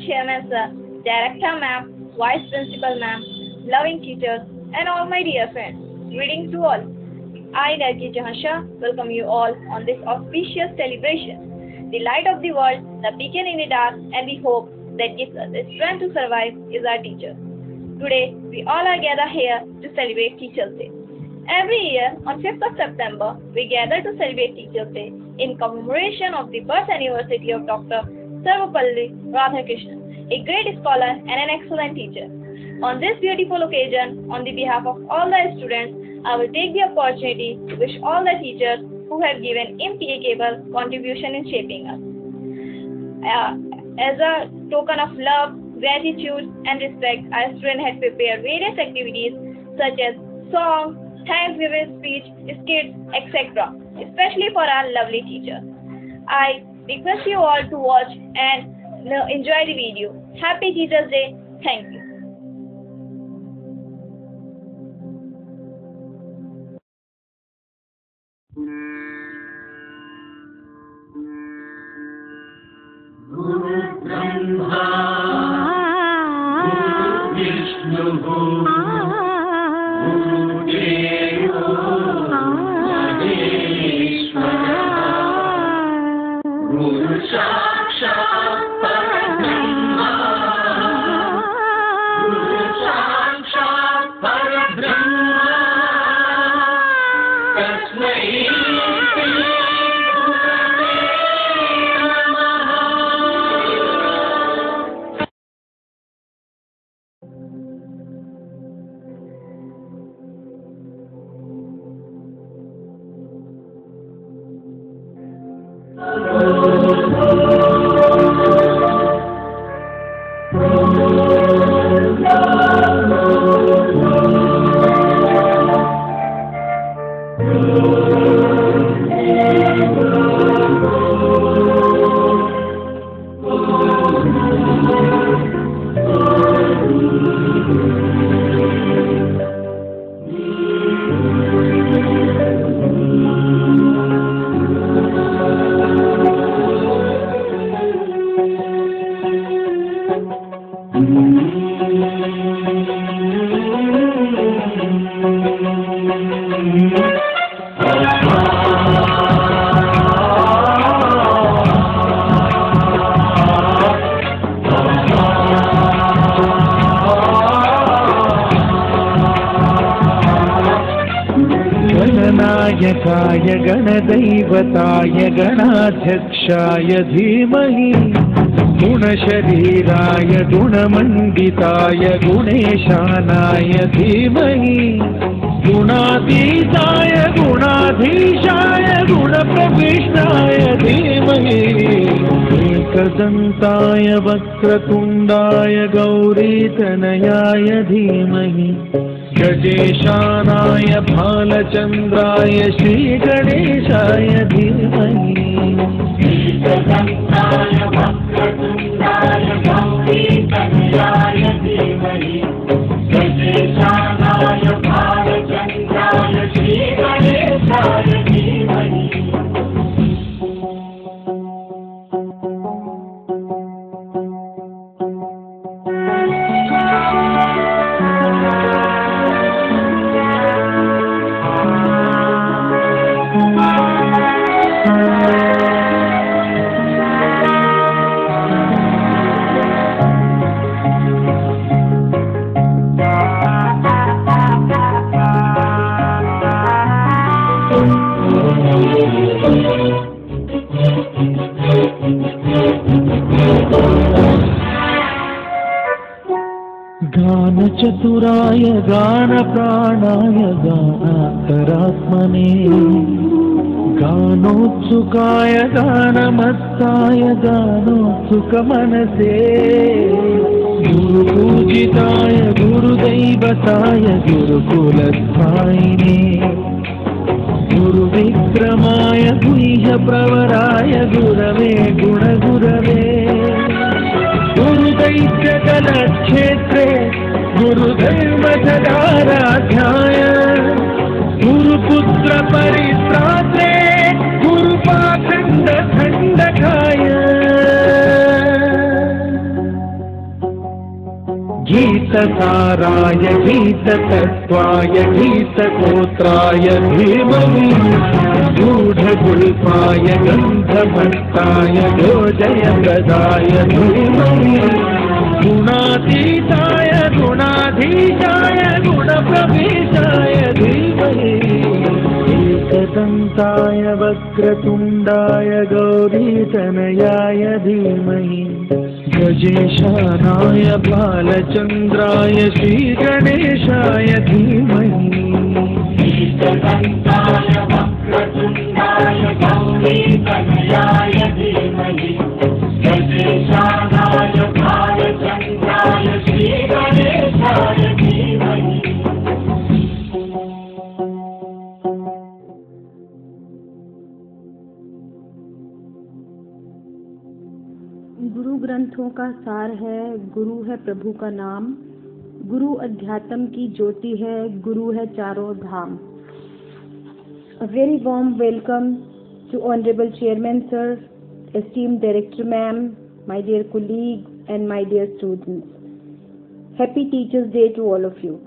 Chairman Sir, Director Ma'am, Vice Principal Ma'am, loving teachers, and all my dear friends. Greetings to all. I, Gargi Jahan Shah, welcome you all on this auspicious celebration. The light of the world, the beacon in the dark, and the hope that gives us the strength to survive is our teacher. Today, we all are gathered here to celebrate Teachers' Day. Every year, on 5th of September, we gather to celebrate Teachers' Day in commemoration of the birth anniversary of Dr. Sarvepalli Radhakrishnan, a great scholar and an excellent teacher. On this beautiful occasion, on the behalf of all the students, I will take the opportunity to wish all the teachers who have given impeccable contribution in shaping us. As a token of love, gratitude, and respect, our students had prepared various activities such as songs, Thanksgiving speech, skits, etc., especially for our lovely teachers. I request you all to watch and enjoy the video. Happy Teachers' Day. Thank you. Guru Brahma, Guru Vishnu, Guru Deva Maheshwara, Guru Sakshat Parabrahma, Guru Sakshat Parabrahma, Tasmai गणनायकाय गणदैवताय गणाध्यक्षाय धीमहि गुणशरीराय गुणमण्डिताय गुणेशानाय धीमहि गुणातीताय गुणाधीशाय गुणप्रविष्टाय धीमहि एकदन्ताय वक्रतुण्डाय गौरीतनयाय धीमहि गजेशानाय भालचन्द्राय श्रीगणेशाय धीमहि एकदन्ताय वक्रतुण्डाय गौरीतनयाय धीमहि गजेशानाय भालचन्द्राय श्रीगणेशाय धीमहि गानचतुराय गानप्राणाय गानान्तरात्मने गानोत्सुकाय गानमत्ताय गानोत्सुकमनसे गुरुपूजिताय गुरुदैवताय गुरुकुलस्थायिने गुरुविक्रमाय गुह्यप्रवराय गुरवे गुणगुरवे गुरुदैत्यकलक्षेत्रे गुरुधर्मसदाराध्याय गुरुपुत्र परित्रात्रे गुरुपाखण्डखण्डकाय गीतसाराय गीततत्त्वाय गीतगोत्राय धीमहि गूढगुल्पाय गन्धभट्टाय योजयप्रदाय धीमहि गुणातीताय गुणाधीशाय गुणप्रवेशाय धीमहि एकदन्ताय वक्रतुण्डाय गौरीतनयाय धीमहि गजेशानाय बालचन्द्राय श्रीगणेशाय धीमहि एकदन्ताय वक्रतुण्डाय गौरीतनयाय धीमहि गजेशानाय बालचन्द्राय श्रीगणेशाय धीमहि। गुरु ग्रंथों का सार है, गुरु है प्रभु का नाम, गुरु अध्यात्म की ज्योति है, गुरु है चारों धाम। A very warm welcome to Honorable Chairman Sir, esteemed Director Ma'am, my dear colleagues and my dear students. Happy Teachers Day to all of you.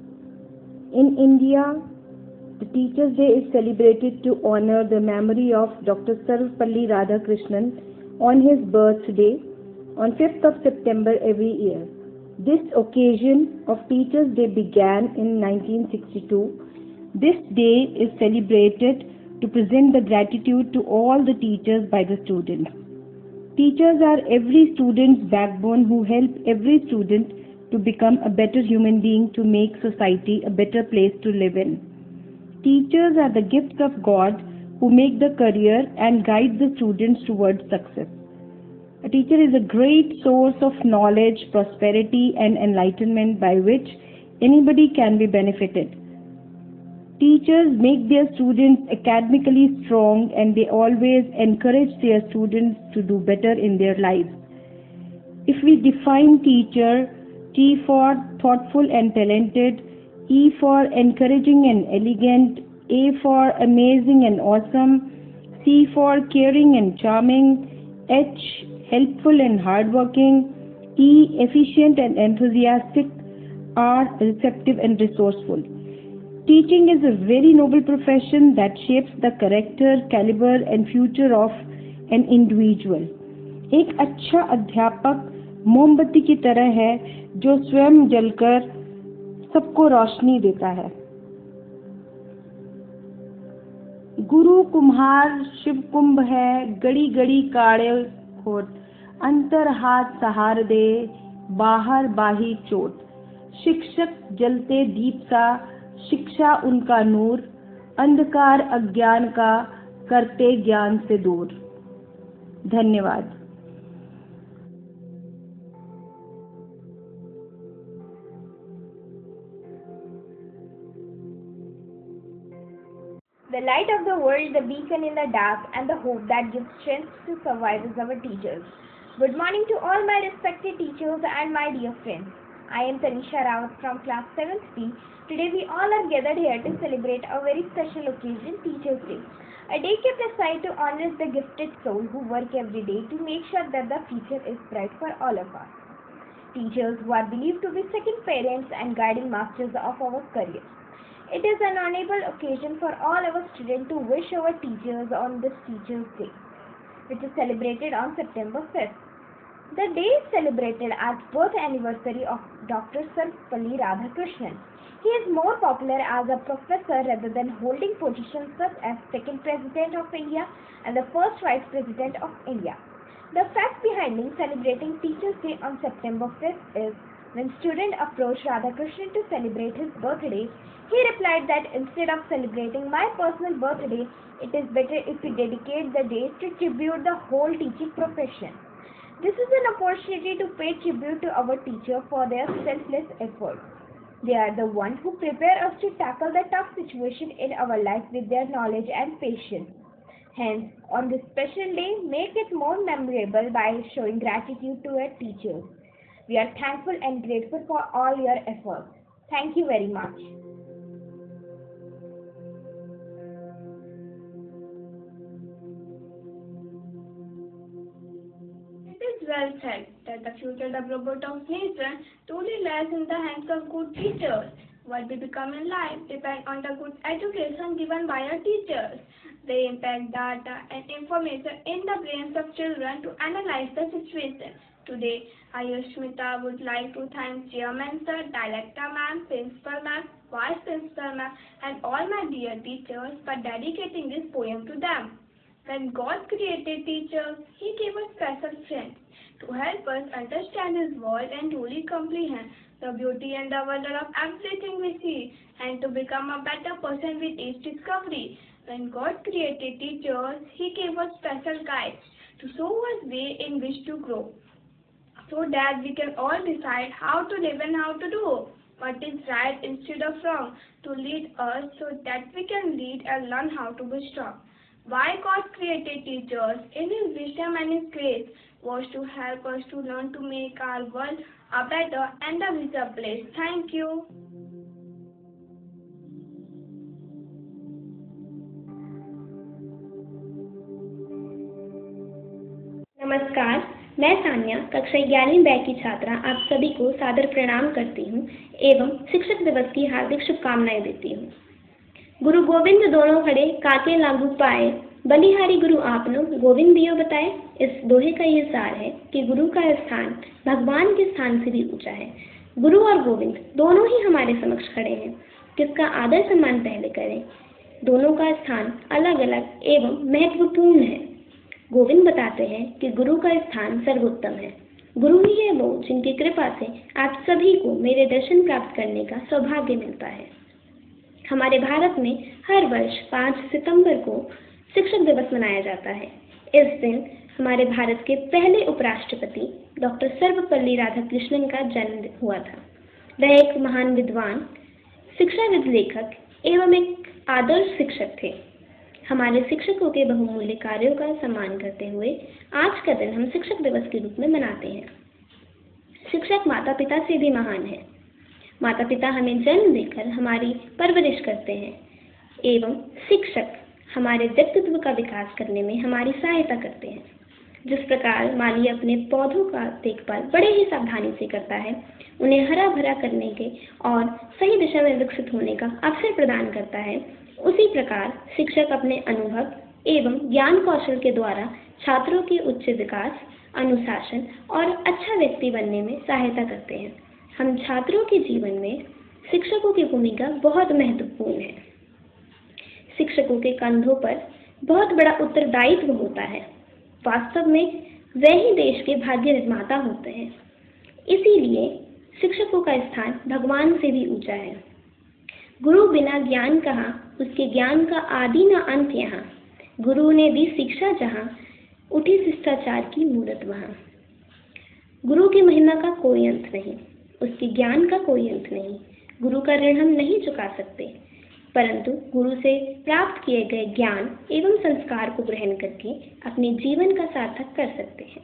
In India, the Teachers Day is celebrated to honor the memory of Dr. Sarvepalli Radhakrishnan on his birthday on 5th of September every year. This occasion of Teachers' Day began in 1962. This day is celebrated to present the gratitude to all the teachers by the students. Teachers are every student's backbone who help every student to become a better human being, to make society a better place to live in. Teachers are the gifts of God who make the career and guide the students towards success. A teacher is a great source of knowledge, prosperity and enlightenment by which anybody can be benefited. Teachers make their students academically strong and they always encourage their students to do better in their lives. If we define teacher, T for thoughtful and talented, E for encouraging and elegant, A for amazing and awesome, C for caring and charming, H helpful and hardworking, E efficient and enthusiastic, R receptive and resourceful. Teaching is a very noble profession that shapes the character, caliber and future of an individual. एक अच्छा अध्यापक मोमबत्ती की तरह है जो स्वयं जलकर सबको रोशनी देता है। गुरु कुम्हार शिव कुंभ है, गड़ी गड़ी काढ़े खोट, अंतर हाथ सहार दे, बाहर बाही चोट। शिक्षक जलते दीप सा, शिक्षा उनका नूर, अंधकार अज्ञान का करते ज्ञान से दूर। धन्यवाद। The light of the world, the beacon in the dark, and the hope that gives strength to survive is our teachers. Good morning to all my respected teachers and my dear friends. I am Tanisha Rawat from class 7th B. Today we all are gathered here to celebrate a very special occasion, Teachers' Day. A day kept aside to honor the gifted soul who work every day to make sure that the future is bright for all of us. Teachers who are believed to be second parents and guiding masters of our career. It is an honorable occasion for all our students to wish our teachers on this Teachers' Day, which is celebrated on September 5th. The day is celebrated as birth anniversary of Dr. Sarvepalli Radhakrishnan. He is more popular as a professor rather than holding positions such as second President of India and the first Vice President of India. The fact behind celebrating Teachers' Day on September 5th is when students approached Radhakrishnan to celebrate his birthday, he replied that instead of celebrating my personal birthday, it is better if we dedicate the day to tribute the whole teaching profession. This is an opportunity to pay tribute to our teacher for their selfless efforts. They are the ones who prepare us to tackle the tough situation in our life with their knowledge and patience. Hence, on this special day, make it more memorable by showing gratitude to our teachers. We are thankful and grateful for all your efforts. Thank you very much. It is well said that the future development of nation truly lies in the hands of good teachers. What we become in life depends on the good education given by our teachers. They impact data and information in the brains of children to analyze the situation. Today, I, Smita, would like to thank Chairman Sir, Director Ma'am, Principal Ma'am, Vice Principal Ma'am, and all my dear teachers for dedicating this poem to them. When God created teachers, He gave us special friends to help us understand His word and truly comprehend the beauty and the wonder of everything we see, and to become a better person with each discovery. When God created teachers, He gave us special guides to show us way in which to grow, so that we can all decide how to live and how to do what is right instead of wrong, to lead us so that we can lead and learn how to be strong. Why God created teachers in His wisdom and His grace was to help us to learn to make our world a better and a richer place. Thank you. नमस्कार, मैं सान्या कक्षा 11वीं batch की छात्रा आप सभी को सादर प्रणाम करती हूँ एवं शिक्षक दिवस की हार्दिक शुभकामनाएं देती हूँ। गुरु गोविंद दोनों खड़े काके लागू पाए, बलिहारी गुरु आपनो गोविंद दियो बताए। इस दोहे का ये सार है कि गुरु का स्थान भगवान के स्थान से भी ऊंचा है। गुरु और गोविंद दोनों ही हमारे समक्ष खड़े हैं, किसका आदर सम्मान पहले करें। दोनों का स्थान अलग अलग एवं महत्वपूर्ण है। गोविंद बताते हैं कि गुरु का स्थान सर्वोत्तम है। गुरु ही है वो जिनकी कृपा से आप सभी को मेरे दर्शन प्राप्त करने का सौभाग्य मिलता है। हमारे भारत में हर वर्ष 5 सितंबर को शिक्षक दिवस मनाया जाता है। इस दिन हमारे भारत के पहले उपराष्ट्रपति डॉक्टर सर्वपल्ली राधाकृष्णन का जन्म हुआ था। वह एक महान विद्वान, शिक्षाविद, लेखक एवं एक आदर्श शिक्षक थे। हमारे शिक्षकों के बहुमूल्य कार्यों का सम्मान करते हुए आज का दिन हम शिक्षक दिवस के रूप में मनाते हैं। शिक्षक माता पिता से भी महान है। माता पिता हमें जन्म देकर हमारी परवरिश करते हैं एवं शिक्षक हमारे व्यक्तित्व का विकास करने में हमारी सहायता करते हैं। जिस प्रकार माली अपने पौधों का देखभाल बड़े ही सावधानी से करता है, उन्हें हरा भरा करने के और सही दिशा में विकसित होने का अवसर प्रदान करता है, उसी प्रकार शिक्षक अपने अनुभव एवं ज्ञान कौशल के द्वारा छात्रों के उच्च विकास, अनुशासन और अच्छा व्यक्ति बनने में सहायता करते हैं। हम छात्रों के जीवन में शिक्षकों की भूमिका बहुत महत्वपूर्ण है। शिक्षकों के कंधों पर बहुत बड़ा उत्तरदायित्व होता है। वास्तव में वे ही देश के भाग्य निर्माता होते हैं। इसीलिए शिक्षकों का स्थान भगवान से भी ऊंचा है। गुरु बिना ज्ञान कहाँ, उसके ज्ञान का आदि न अंत यहाँ। गुरु ने दी शिक्षा जहाँ, उठी शिष्टाचार की मूरत वहाँ। गुरु की महिमा का कोई अंत नहीं, उसके ज्ञान का कोई अंत नहीं। गुरु का ऋण हम नहीं चुका सकते, परंतु गुरु से प्राप्त किए गए ज्ञान एवं संस्कार को ग्रहण करके अपने जीवन का सार्थक कर सकते हैं।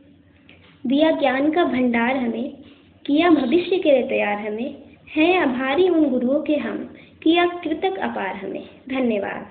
दिया ज्ञान का भंडार हमें, किया भविष्य के लिए तैयार हमें। हैं आभारी उन गुरुओं के हम, किया कृतज्ञ अपार हमें। धन्यवाद।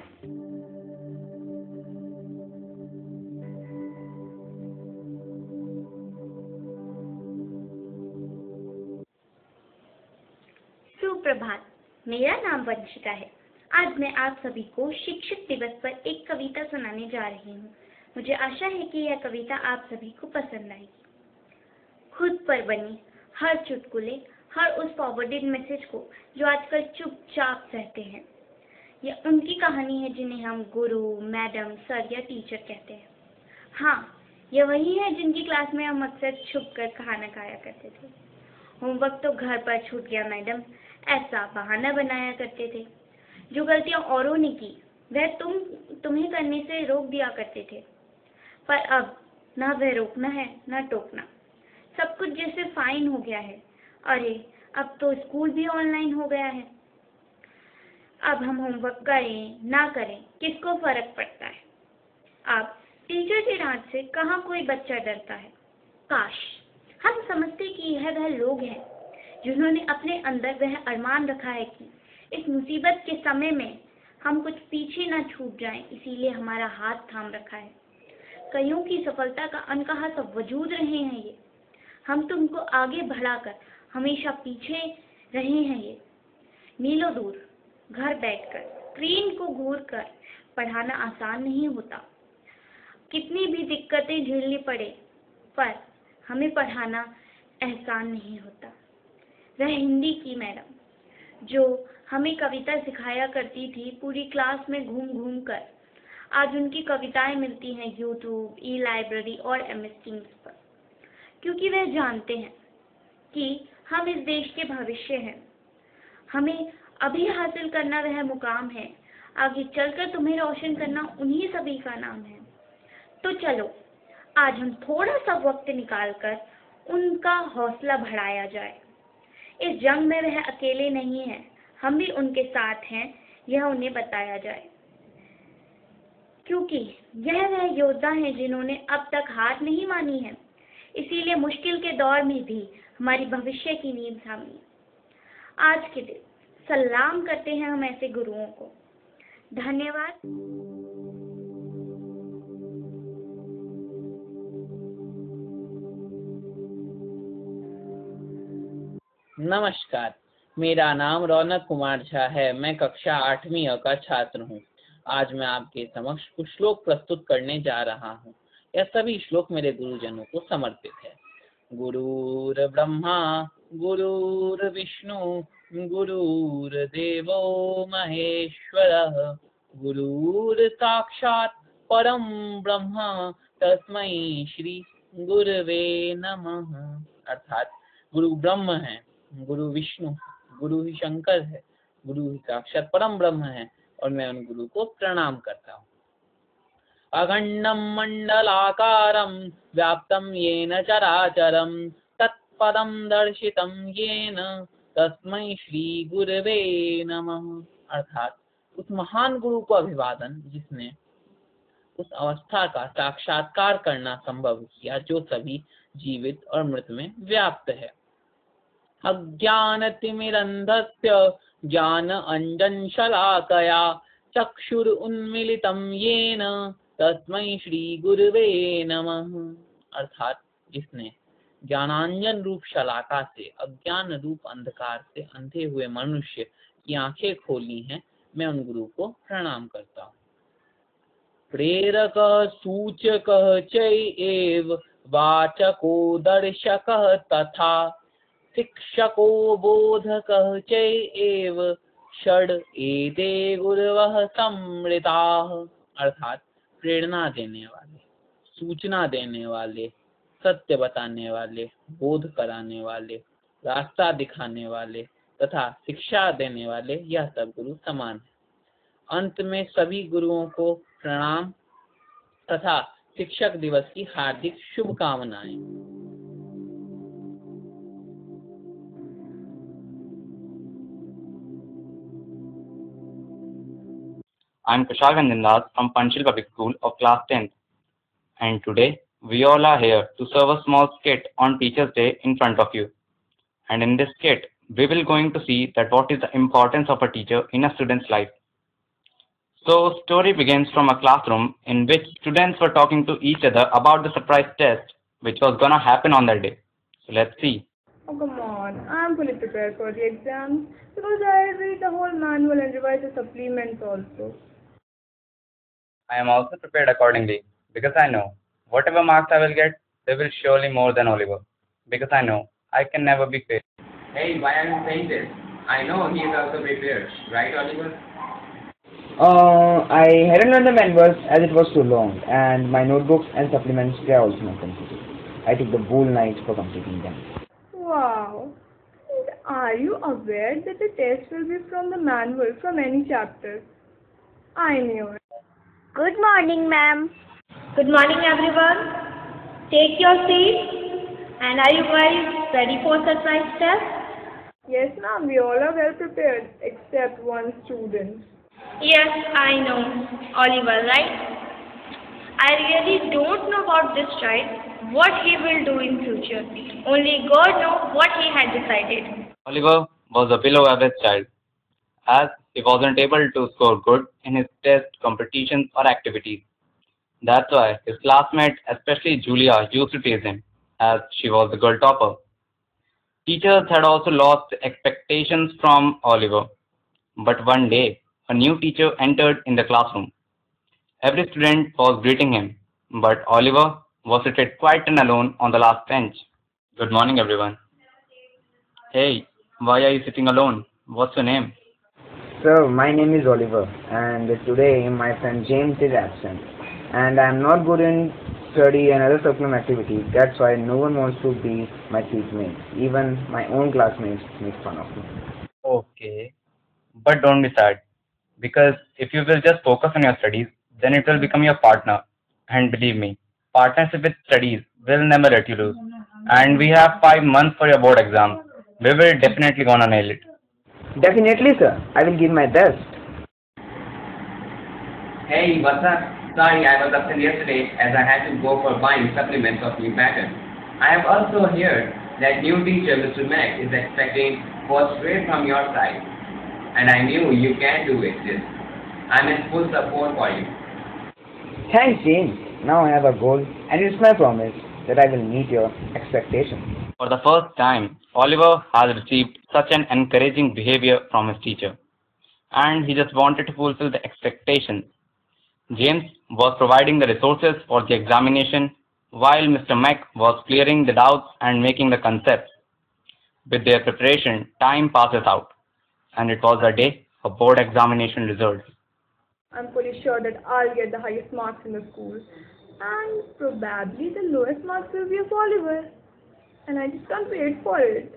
सुप्रभात, मेरा नाम वंशिका है। आज मैं आप सभी को शिक्षक दिवस पर एक कविता सुनाने जा रही हूँ। मुझे आशा है कि यह कविता आप सभी को पसंद आएगी। खुद पर बनी हर चुटकुले, हर उस फॉरवर्डेड मैसेज को जो आजकल चुपचाप सहते हैं, यह उनकी कहानी है जिन्हें हम गुरु, मैडम, सर या टीचर कहते हैं। हाँ, यह वही है जिनकी क्लास में हम अक्सर छुप कर खाना खाया करते थे। होमवर्क तो घर पर छूट गया मैडम, ऐसा बहाना बनाया करते थे। जो गलतियां औरों ने की वह तुम्हें करने से रोक दिया करते थे, पर अब ना वह रोकना है ना टोकना। सब कुछ जैसे फाइन हो गया है। अरे अब तो स्कूल भी ऑनलाइन हो गया है। अब हम होमवर्क करें ना करें किसको फर्क पड़ता है। अब टीचर की डांट से कहाँ कोई बच्चा डरता है। काश हम समझते कि यह वह लोग हैं जिन्होंने अपने अंदर वह अरमान रखा है कि इस मुसीबत के समय में हम कुछ पीछे ना छूट जाएं, इसीलिए हमारा हाथ थाम रखा है। कईयों की सफलता का अनकहा सब वजूद रहे हैं ये। हम तुमको आगे बढ़ाकर हमेशा पीछे रहे हैं ये। मीलों दूर घर बैठकर स्क्रीन को घूर कर पढ़ाना आसान नहीं होता। कितनी भी दिक्कतें झेलनी पड़े पर हमें पढ़ाना एहसान नहीं होता। वह हिंदी की मैडम जो हमें कविता सिखाया करती थी पूरी क्लास में घूम घूम कर, आज उनकी कविताएं मिलती हैं यूट्यूब, ई लाइब्रेरी और MS टीम्स पर, क्योंकि वह जानते हैं कि हम इस देश के भविष्य हैं। हमें अभी हासिल करना वह मुकाम है, आगे चलकर तुम्हें रोशन करना उन्हीं सभी का नाम है। तो चलो आज हम थोड़ा सा वक्त निकालकर उनका हौसला बढ़ाया जाए। इस जंग में वह अकेले नहीं हैं, हम भी उनके साथ हैं, यह उन्हें बताया जाए, क्योंकि यह वह योद्धा हैं जिन्होंने अब तक हार नहीं मानी है, इसीलिए मुश्किल के दौर में भी हमारी भविष्य की नींव थामी। आज के दिन सलाम करते हैं हम ऐसे गुरुओं को। धन्यवाद। नमस्कार, मेरा नाम रौनक कुमार झा है। मैं कक्षा 8वीं अ का छात्र हूँ। आज मैं आपके समक्ष कुछ श्लोक प्रस्तुत करने जा रहा हूँ। यह सभी श्लोक मेरे गुरुजनों को समर्पित है। गुरुर ब्रह्मा गुरुर्विष्णु गुरुर्देवो महेश्वरः गुरुर साक्षात् परम ब्रह्म तस्मै श्री गुरवे नमः। अर्थात गुरु ब्रह्म है, गुरु विष्णु, गुरु ही शंकर है, गुरु ही साक्षात परम ब्रह्म है और मैं उन गुरु को प्रणाम करता हूँ। अखंडम मंडलाकारं व्याप्तं येन चराचरं तत्पदं दर्शितं येन तस्मै श्री गुरवे नमः। अर्थात उस महान गुरु को अभिवादन जिसने उस अवस्था का साक्षात्कार करना संभव किया जो सभी जीवित और मृत में व्याप्त है। अज्ञानतिमिरन्धस्य ज्ञान अंजन शलाकया चक्षुरुन्मीलितं येन तस्मै श्री गुरवे नमः। अर्थात जिसने ज्ञानांजन रूप शलाका से अज्ञान रूप अंधकार से अंधे हुए मनुष्य की आंखें खोली हैं, मैं उन गुरु को प्रणाम करता हूँ। प्रेरक सूचक चैव वाचको दर्शक तथा शिक्षको बोधक चैव षड एते गुरवः समृताः। अर्थात प्रेरणा देने वाले, सूचना देने वाले, सत्य बताने वाले, बोध कराने वाले, रास्ता दिखाने वाले तथा शिक्षा देने वाले, यह सब गुरु समान है। अंत में सभी गुरुओं को प्रणाम तथा शिक्षक दिवस की हार्दिक शुभकामनाएं। I am Kushal Gandandas from Panchil Public School of Class 10th, and today we all are here to serve a small skit on Teachers' Day in front of you. And in this skit, we will going to see that what is the importance of a teacher in a student's life. So, story begins from a classroom in which students were talking to each other about the surprise test which was gonna happen on that day. So let's see. Oh, come on. I'm fully prepared for the exams because I read the whole manual and revise the supplements also. I am also prepared accordingly because I know whatever marks I will get, they will surely more than Oliver, because I know I can never be failed. Hey, why are you saying this? I know he is also prepared, right, Oliver? I hadn't learned the manuals as it was too long, and my notebooks and supplements were also not completed. I took the whole night for completing them. Wow. And are you aware that the test will be from the manual from any chapter? I knew it. Good morning, ma'am. Good morning, everyone. Take your seats. And are you guys ready for surprise test? Yes, ma'am. We all are well prepared except one student. Yes, I know. Oliver, right? I really don't know about this child, what he will do in future. Only God knows what he had decided. Oliver was a below average child, as he wasn't able to score good in his test competitions or activities. That's why his classmates, especially Julia, used to tease him, as she was the girl topper. Teachers had also lost expectations from Oliver. But one day, a new teacher entered in the classroom. Every student was greeting him, but Oliver was seated quiet and alone on the last bench. Good morning, everyone. Hey, why are you sitting alone? What's your name? Sir, my name is Oliver, and today my friend James is absent, and I am not good in study and other curriculum activities. That's why no one wants to be my seatmate. Even my own classmates make fun of me. Okay, but don't be sad, because if you will just focus on your studies, then it will become your partner. And believe me, partnership with studies will never let you lose. And we have 5 months for your board exam. We will definitely gonna nail it. Definitely, sir. I will give my best. Hey, what's up? Sorry, I was absent yesterday as I had to go for buying supplements of new pattern. I have also heard that new teacher, Mr. Mac, is expecting first grade from your side. And I knew you can do it, sis. I'm in full support for you. Thanks, James. Now I have a goal, and it's my promise that I will meet your expectations. For the first time, Oliver has received such an encouraging behavior from his teacher, and he just wanted to fulfill the expectations. James was providing the resources for the examination, while Mr. Mack was clearing the doubts and making the concepts. With their preparation, time passes out, and it was the day of board examination results. I'm fully sure that I'll get the highest marks in the school, and probably the lowest marks will be of Oliver. And I just can't wait for it.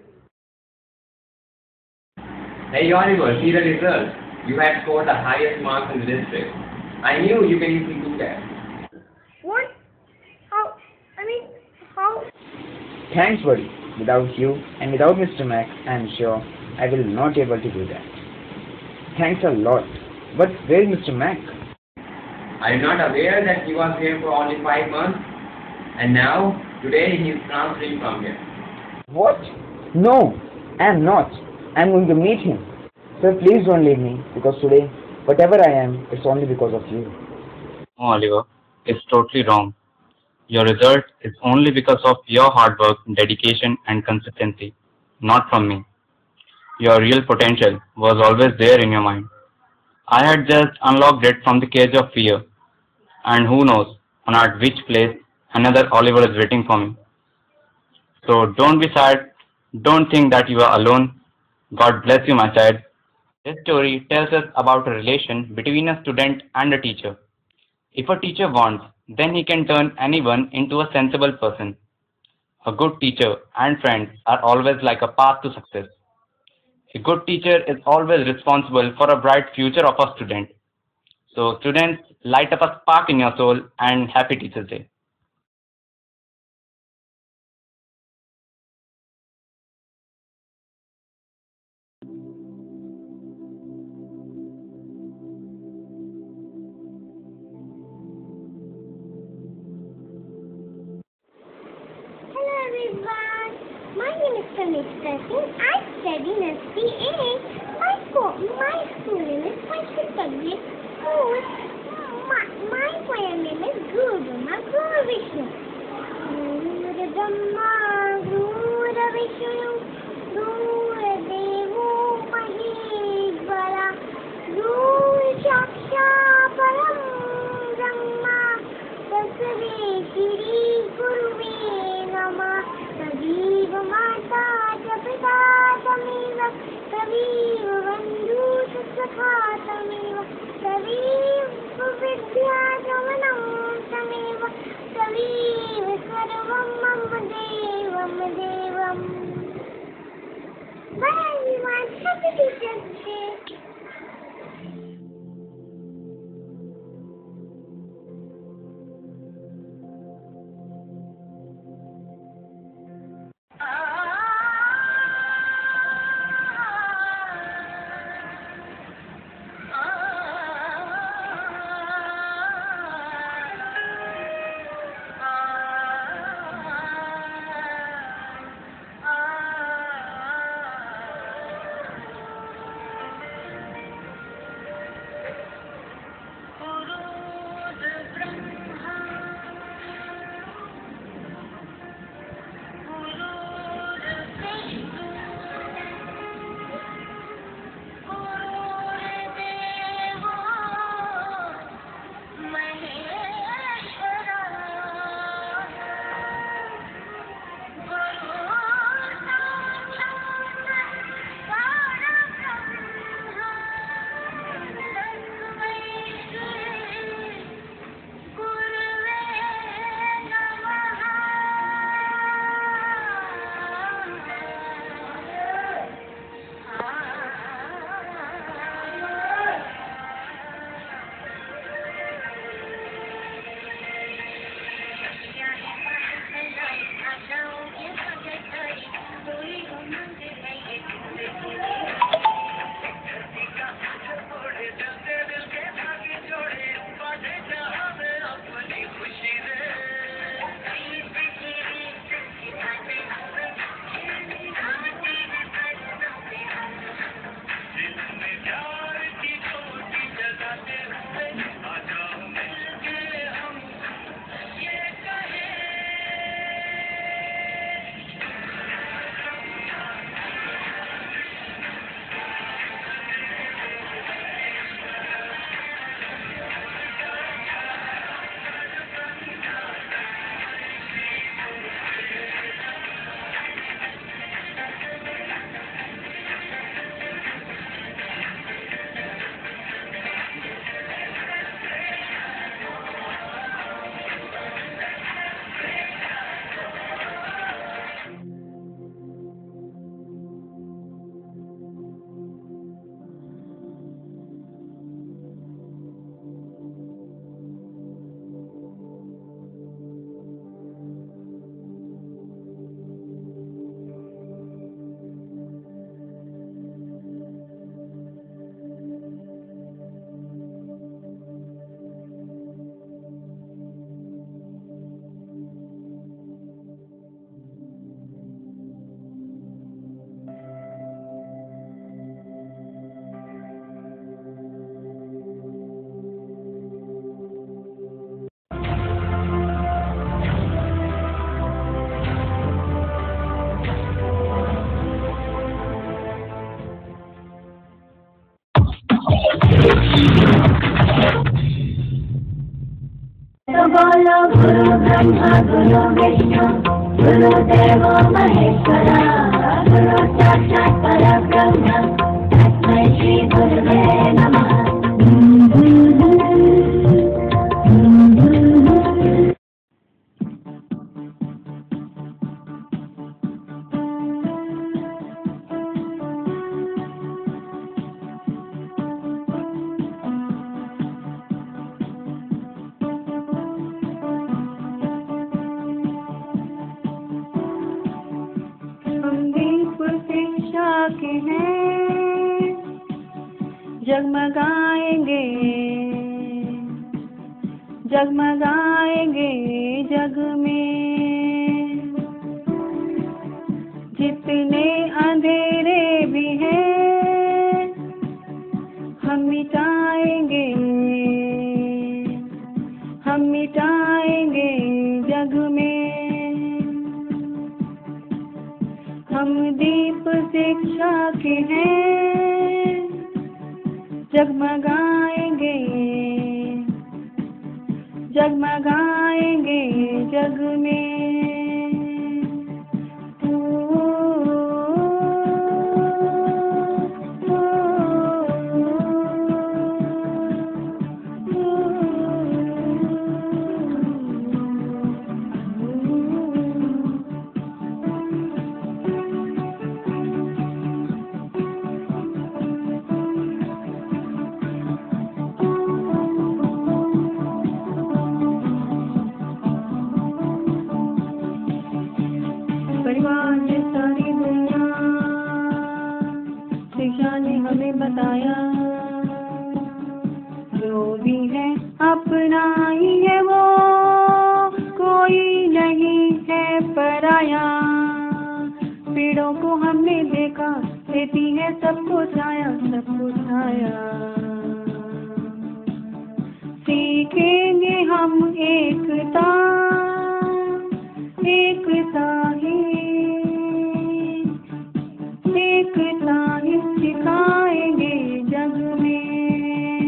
Hey, Oliver, see the result. You have scored the highest marks in the district. I knew you can easily do that. What? How? I mean, how? Thanks, buddy. Without you and without Mr. Mac, I am sure I will not be able to do that. Thanks a lot. But where is Mr. Mac? Are you not aware that he was here for only 5 months? And now, today he is transferring from here. What? No, I am not. I am going to meet him. Sir, please don't leave me, because today, whatever I am, it's only because of you. No, Oliver, it's totally wrong. Your result is only because of your hard work, dedication, and consistency, not from me. Your real potential was always there in your mind. I had just unlocked it from the cage of fear, and who knows on at which place another Oliver is waiting for me. So don't be sad, don't think that you are alone. God bless you, my child. This story tells us about a relation between a student and a teacher. If a teacher wants, then he can turn anyone into a sensible person. A good teacher and friends are always like a path to success. A good teacher is always responsible for a bright future of a student. So students, light up a spark in your soul and happy Teachers Day. Hello everyone, my name is Pranita Singh. I study in SPA. My school name is Panchal Public School. My poem name is Guru Brahma Guru Vishnu. Guru Brahma Guru Vishnu Guru Devo Maheshwara Guru Sakshat Param Brahma Tasve Shri Guruve Namah Taviv Mata Japita Tamiv Taviv Bandhu Sakha Tamiv Taviv Vidya Jamanam Tamiv Taviv Sarvam Devam Devam. Bye everyone, happy Teachers Day. बोलो गुरु ब्रह्मा गुरु विष्णु गुरुदेवो महेश्वरा गुरु साक्षात् परब्रह्म तस्मै श्री गुरुवे नमः। के हैं जगमगाएंगे जगमगाएंगे जग में, जितने अंधेरे भी हैं हम मिटाएंगे जग में। हम दीप शिक्षा के हैं जगमगाएंगे जग में। परिवार में सारी दुनिया शिक्षा ने हमें बताया, जो भी है अपना ही है वो, कोई नहीं है पराया। पेड़ों को हमने देखा देती है सबको छाया सीखेंगे हम एकता ही सिखाएंगे जग में।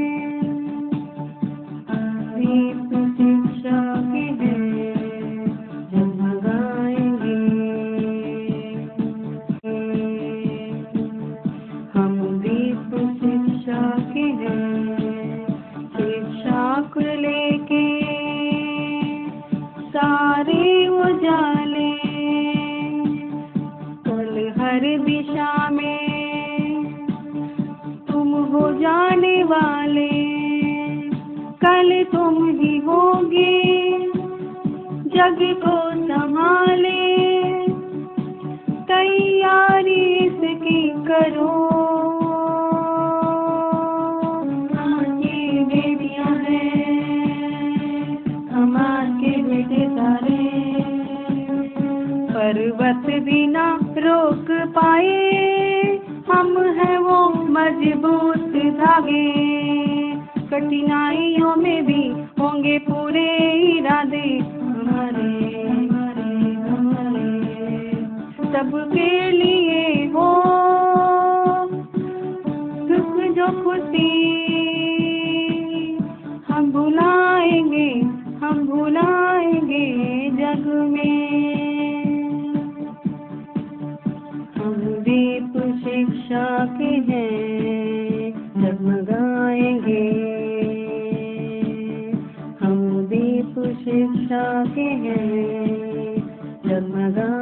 दीप शिक्षा के हैं जगमगाएंगे, हम दीप शिक्षा के हैं। शिक्षा को लेके सारे उजाले हर दिशा में तुम हो जाने वाले, कल तुम ही होगे जग को संभाले। तैयारी इसकी करो, ये बेटियां हैं हमारे बेटे सारे, पर्वत भी ना रोक पाए, हम हैं वो मजबूत धागे। कठिनाइयों में भी होंगे पूरे इरादे हमारे सबके लिए हो दुख जो खुशी हम भुलाएंगे जग में। दीप शिक्षा के हैं जगमगाएंगे, हम दीप शिक्षा के हैं जगमगा